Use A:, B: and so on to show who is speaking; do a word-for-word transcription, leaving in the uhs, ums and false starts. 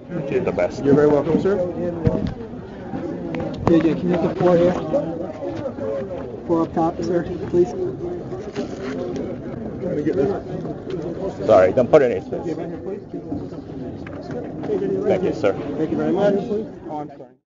A: You're the best.
B: You're very welcome, sir.
C: J J, can you get the four here? Four up top, sir, please.
B: Let me get this.
A: Sorry, don't put it in his face.
B: Right here, please.
A: Thank you, sir.
B: Thank you very much. Oh, I'm sorry.